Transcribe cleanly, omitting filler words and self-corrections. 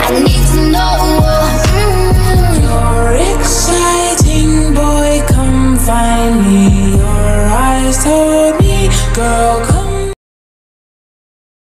I need to know. You're exciting, boy, come find me. Your eyes told me, girl, come